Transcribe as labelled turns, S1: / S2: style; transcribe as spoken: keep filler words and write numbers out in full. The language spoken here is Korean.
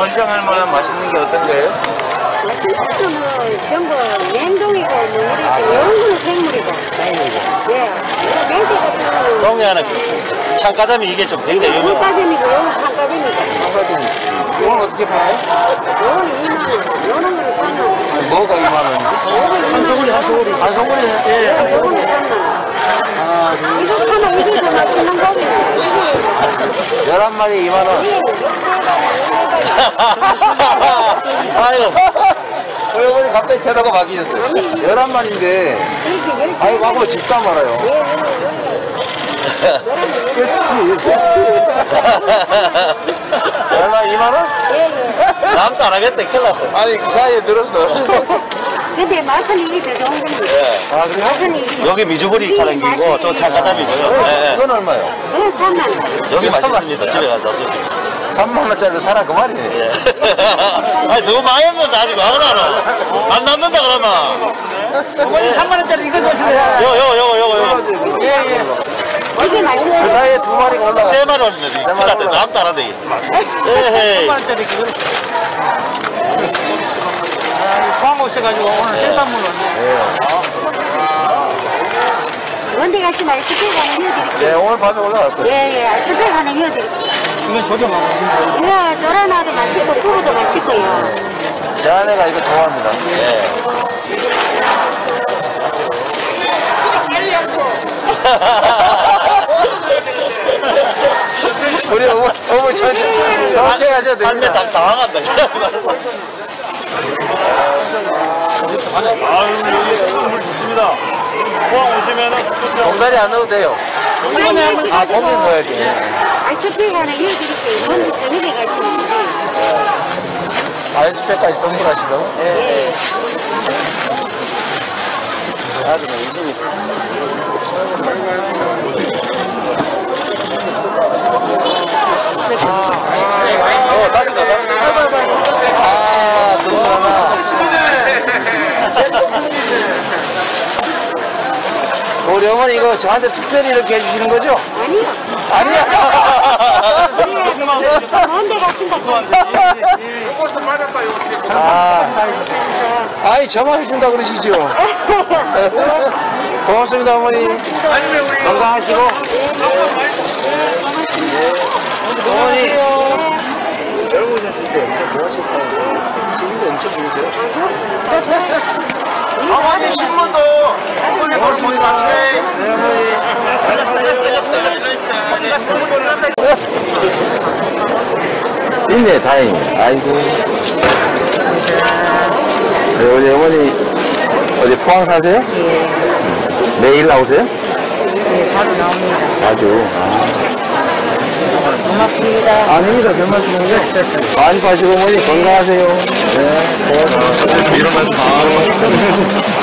S1: 권장할 만한 맛있는 게 어떤 거예요?
S2: 맛있는 거는 전부 냉동이고 뭐 이렇게 이런 거는 생물이고.
S1: 생물이고.
S2: 예. 맹태 같은 거는
S3: 동해 하나 창가자미 이게 좀 굉장히 유명한.
S2: 물가재미고 이건 창가재미고.
S1: 한가지. 이건 어떻게 팔아요?
S2: 요거는 이만 원, 요런 거는 삼만 원.
S1: 뭐가 이만 원이지?
S2: 한 소구리, 한 소구리.
S1: 한 소구리. 예.
S2: 요거는 삼만 원.
S1: 하나, 둘,
S2: 이거 하나 이게 더 맛있는 거예요.
S1: 열한 마리 이만 원.
S3: 아유.
S1: 어머니 갑자기 쳐다가 막히셨어요. 열한 마리인데. 아이고, 하고 집도 안 말아요. 그렇지, 그렇지. 얼마, 이만 원?
S3: 다음도 안 하겠다, 큰일 났어.
S1: 아니, 그 사이에 늘었어.
S2: 근데 맛은 이게 더 좋은 겁니다.
S1: 아, 그래요?
S2: 맛은 이게.
S3: 여기 미주거리 파는 기고, 저 창가자미고요. 네.
S1: 이건 얼마요?
S2: 이건 삼만 원.
S3: 여기 맛있습니다. 집에 가서.
S1: 삼만 원짜리로 사라, 그 말이네.
S3: 예. 아니, 너무 많이 했는데 아직 왜 그러나? 안 남는다, 그러면.
S4: 어머니 삼만 원짜리 이거 주세요.
S3: 요, 요, 요, 요, 요.
S4: 예, 예.
S2: 이게
S1: 그
S2: 맛있어요.
S1: 사이에 두 마리가 올라가.
S3: 세 마리 올리는데, 큰일 났다. 다음도 안 한대, 이게. 에헤이.
S4: 삼만 원짜리 그거. 아, 포항 오셔가지고 오늘 생산물 왔네.
S2: 원대 가시면 아이스팩 하나 이어드릴게요.
S1: 네, 오늘 봐서 올라갈 거예요.
S2: 예, 예, 아이스팩 하나 이어드릴게요.
S4: 이건 조정하고 있습니다.
S2: 이거 도라나도 맛있고 두부도 맛있고요.
S1: 제 아내가 이거 좋아합니다. 네. 우리 어머, 어머, 천천히, 천천히 하셔도
S3: 할매
S1: 됩니다.
S3: 다 당황한다. 아유, 여기 선물 좋습니다. 포항 오시면은
S1: 공다리 안 넣어도 돼요. 아, 고기 넣어야지.
S2: 아이스팩 하나 이어드릴게요. 먼저 저녁에 가시는데.
S1: 아이스팩까지 선물하시고. 예.
S3: 아주 열심히.
S1: 어, 따진다, 따진다. 아, 누구나. 우리 어머니 이거 저한테 특별히 이렇게 해주시는 거죠?
S2: 아니요.
S1: 아니야.
S2: 먼데 가신다.
S1: 아, 아이, 저만 해준다 그러시죠? 고맙습니다, 어머니. 건강하시고. 어머니. 여러분 오셨을 때 엄청 좋아하실까요? 지금도 엄청 좋으세요?
S3: 어머니 신문도 어머니 뭘 보지 마세요.
S1: 있네, 다행히. 아이고. 네, 우리 어머니, 어디 포항 사세요? 예. 매일 나오세요?
S2: 네, 바로 나옵니다.
S1: 아주. 아.
S2: 고맙습니다.
S1: 아닙니다, 별 말씀인데. 많이 파시고 어머니 건강하세요. 네. 고맙습니다.
S3: 이런 말씀 다 하고